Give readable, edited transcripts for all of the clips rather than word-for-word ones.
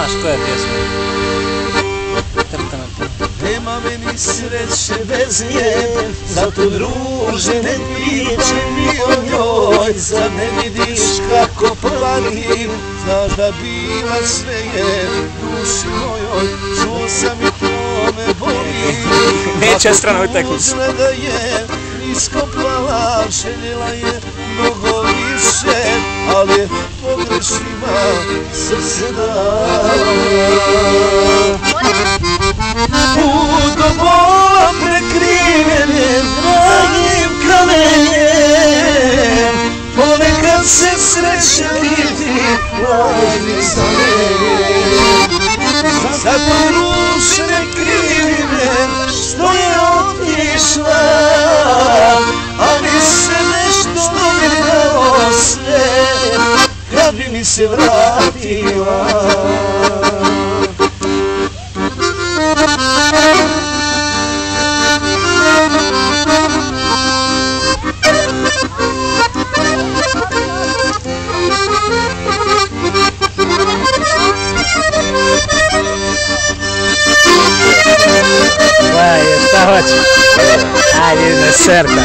Znaš koja pjesma? Nema meni sreće bez nje, zato druže ne pričaj mi o njoj. Zar ne vidiš kako planim, znaš da bila sve je duši mojoj. Čuo sam i to me boli, Neće strano uteknuti. Ako tužna da je nisko pala, željela je mnogo više, ali je pogrešnima srce dala. Put do bola prekrivenim dragim kamenjem, ponekad se sreće vidi lažnim sanjem. Zato duše ne krivi me što je otišla, a mi se nešto bi dalo sve kad bi mi se vratila. Ajde, šta hoćeš? Ajde, jedna serta.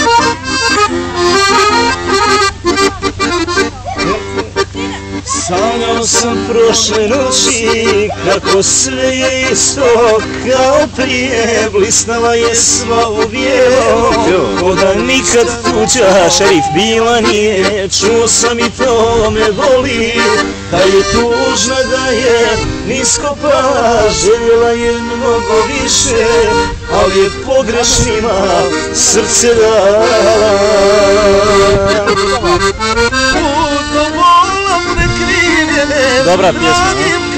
Sanjao sam prošle noći kako sve je isto kao prije, blisnala je sva u bijelo, ko da nikad tuđa šerif bila nije. Čuo sam i to me boli, da je tužna da je nisko pala, željela je mnogo više, ali je pogrešnima srce dala. Dobra pjesma,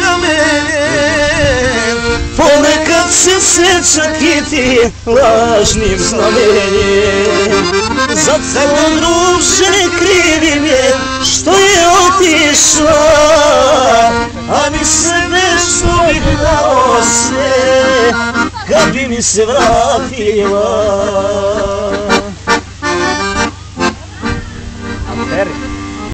ponekad se sreća kiti lažnim znamenjem. Zato druže ne krivim je što je otišla, a mi se nešto bi dalo sve kad bi mi se vratila.